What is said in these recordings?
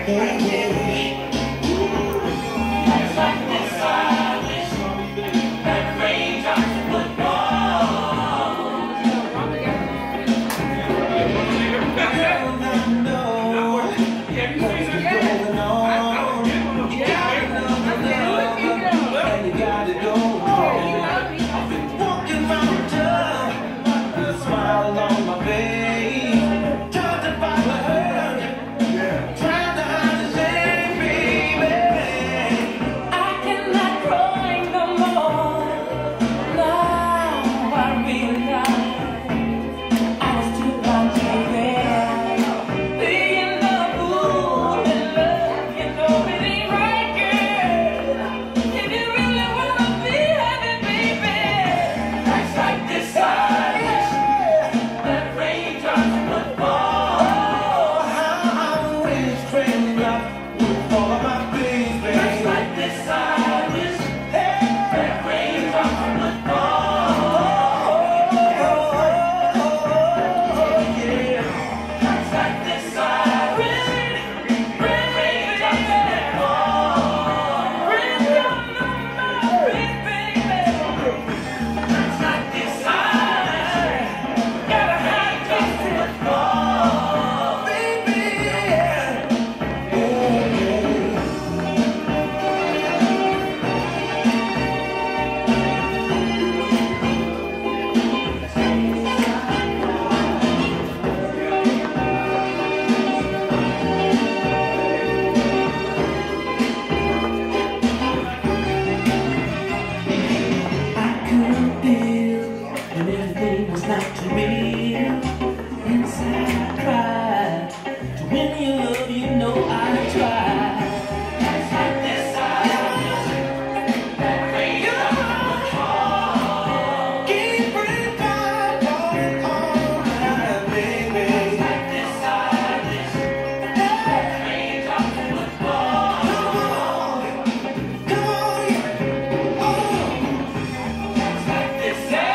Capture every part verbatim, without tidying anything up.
Not too real. Inside I cry. To win your love, you know I try. It's like this eyes that rain on the fall. Keep bringing down all my baby. It's like this eyes that rain on the fall. Come on, come on, oh. It's like this eyes.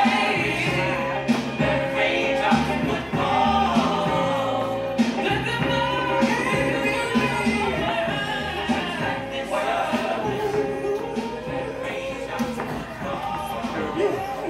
Yeah.